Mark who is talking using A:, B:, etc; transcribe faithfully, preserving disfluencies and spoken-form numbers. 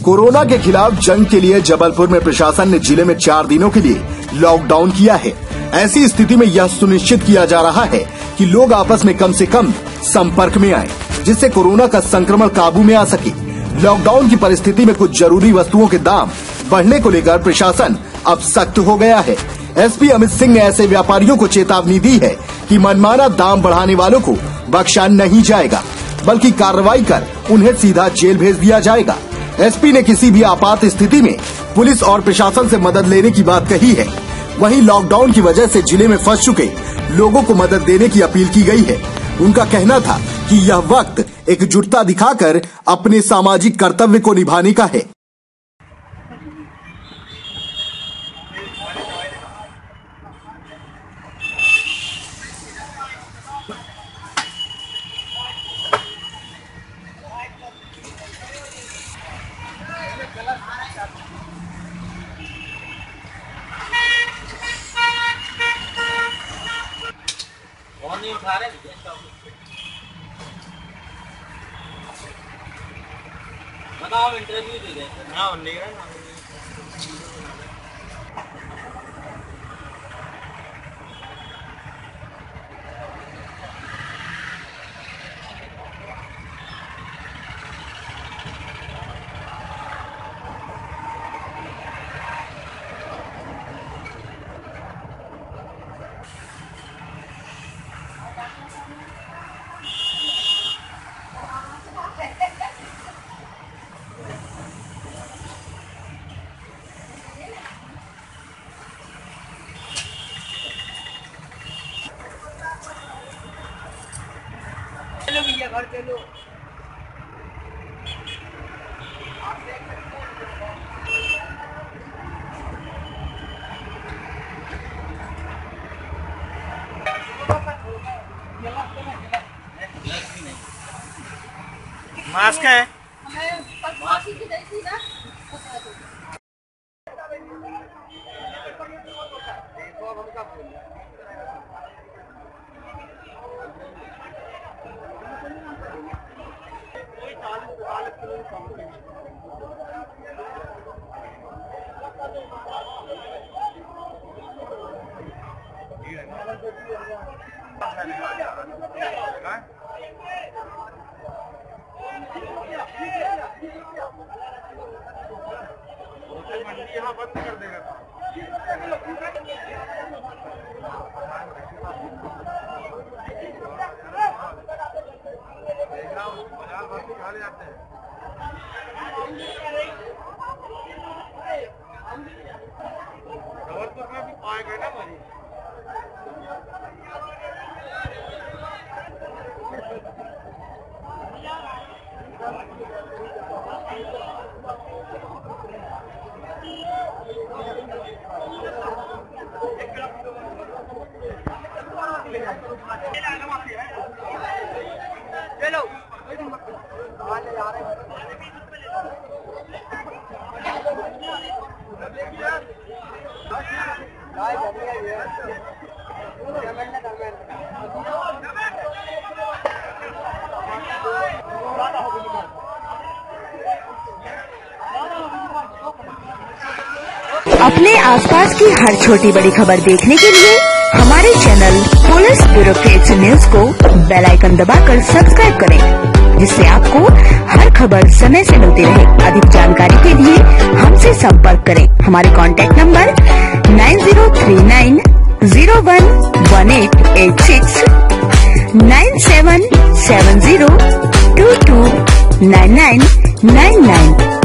A: Corona के खिलाफ जंग के लिए जबलपुर में प्रशासन ने जिले में चार दिनों के लिए लॉकडाउन किया है। ऐसी स्थिति में यह सुनिश्चित किया जा रहा है कि लोग आपस में कम से कम संपर्क में आए, जिससे कोरोना का संक्रमण काबू में आ सके। लॉकडाउन की परिस्थिति में कुछ जरूरी वस्तुओं के दाम बढ़ने को लेकर प्रशासन अब सख्त हो गया है। एसपी अमित सिंह ने ऐसे व्यापारियों को चेतावनी दी है कि मनमाना दाम बढ़ाने वालों को बख्शा नहीं जाएगा, बल्कि कार्रवाई कर उन्हें सीधा जेल भेज दिया जाएगा। एसपी ने किसी भी आपात स्थिति में पुलिस और प्रशासन से मदद लेने की बात कही है। वहीं लॉकडाउन की वजह से जिले में फंस चुके लोगों को मदद देने की अपील की गई है। उनका कहना था कि यह वक्त एकजुटता दिखाकर अपने सामाजिक कर्तव्य को निभाने का है।
B: बताओ इंटरव्यू दे दें ना नहीं है ना। चलो भैया घर चलो। मास्क है यहाँ बंद कर देगा। बाजार भर से खा ले जाते हैं। जबलपुर में भी पाए गए ना मरीज। चलो
C: अपने आसपास की हर छोटी बड़ी खबर देखने के लिए हमारे चैनल पुलिस ब्यूरोक्रेट्स न्यूज को बेल आइकन दबाकर सब्सक्राइब करें, जिससे आपको हर खबर समय से मिलती रहे। अधिक जानकारी के लिए हमसे संपर्क करें। हमारे contact number nine zero three nine zero one one eight eight six, nine seven seven zero two two nine nine nine nine.